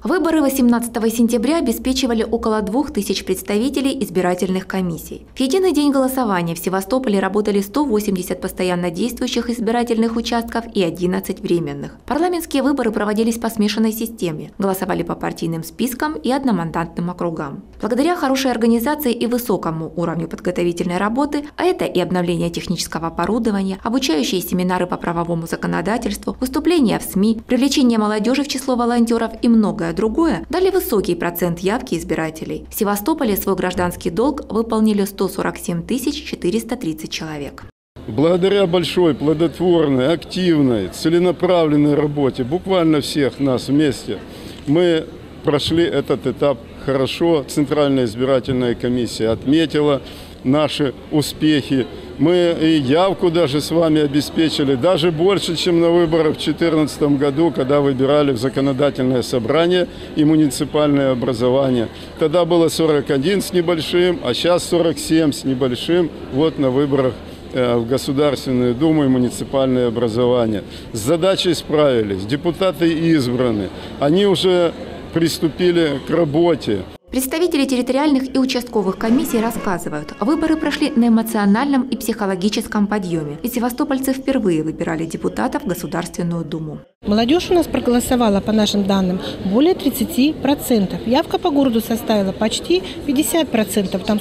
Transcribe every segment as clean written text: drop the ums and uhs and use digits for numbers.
Выборы 18 сентября обеспечивали около 2000 представителей избирательных комиссий. В единый день голосования в Севастополе работали 180 постоянно действующих избирательных участков и 11 временных. Парламентские выборы проводились по смешанной системе. Голосовали по партийным спискам и одномандатным округам. Благодаря хорошей организации и высокому уровню подготовительной работы, а это и обновление технического оборудования, обучающие семинары по правовому законодательству, выступления в СМИ, привлечение молодежи в число волонтеров и многое другое, дали высокий процент явки избирателей. В Севастополе свой гражданский долг выполнили 147 430 человек. Благодаря большой, плодотворной, активной, целенаправленной работе буквально всех нас вместе мы прошли этот этап хорошо. Центральная избирательная комиссия отметила наши успехи. Мы и явку даже с вами обеспечили, даже больше, чем на выборах в 2014 году, когда выбирали в законодательное собрание и муниципальное образование. Тогда было 41 с небольшим, а сейчас 47 с небольшим вот на выборах в Государственную Думу и муниципальное образование. С задачей справились, депутаты избраны, они уже приступили к работе. Представители территориальных и участковых комиссий рассказывают, выборы прошли на эмоциональном и психологическом подъеме, и севастопольцы впервые выбирали депутатов в Государственную Думу. Молодежь у нас проголосовала, по нашим данным, более 30%. Явка по городу составила почти 50%, там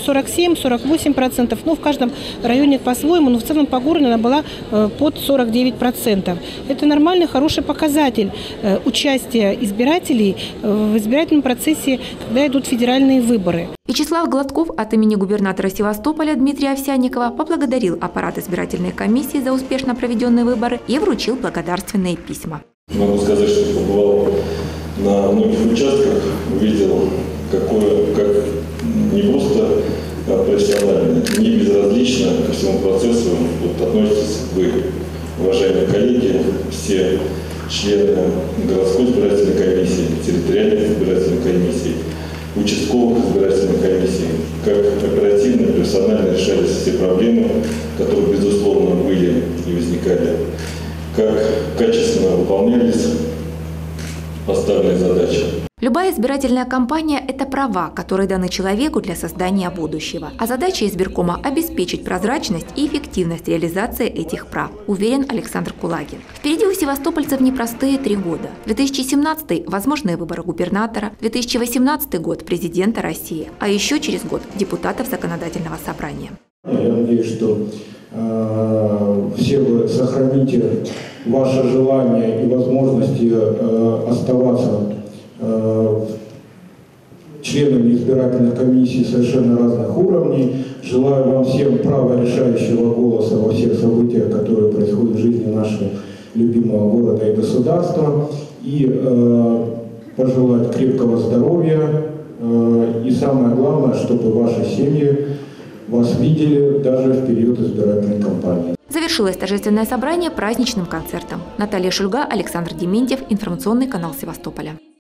47-48%, ну в каждом районе по-своему, но в целом по городу она была под 49%. Это нормальный, хороший показатель участия избирателей в избирательном процессе, когда идут федеральные выборы. Вячеслав Гладков от имени губернатора Севастополя Дмитрия Овсянникова поблагодарил аппарат избирательной комиссии за успешно проведенные выборы и вручил благодарственные письма. Могу сказать, что побывал на многих участках, увидел, как не просто профессионально, не безразлично ко всему процессу относитесь вы, уважаемые коллеги, все члены городской избирательной комиссии, территориальной избирательной комиссии, участковых избирательных комиссий, как оперативно, профессионально решались все проблемы, которые, безусловно, были и возникали, как качественно выполнялись поставленные задачи. Любая избирательная кампания – это права, которые даны человеку для создания будущего. А задача избиркома – обеспечить прозрачность и эффективность реализации этих прав, уверен Александр Кулагин. Впереди у севастопольцев непростые 3 года. 2017 – возможные выборы губернатора, 2018 год – президента России, а еще через год – депутатов законодательного собрания. Я надеюсь, что все вы сохраните ваше желание и возможности оставаться членами избирательных комиссий совершенно разных уровней. Желаю вам всем права решающего голоса во всех событиях, которые происходят в жизни нашего любимого города и государства. И пожелать крепкого здоровья. И самое главное, чтобы ваши семьи вас видели даже в период избирательной кампании. Завершилось торжественное собрание праздничным концертом. Наталья Шульга, Александр Дементьев, информационный канал Севастополя.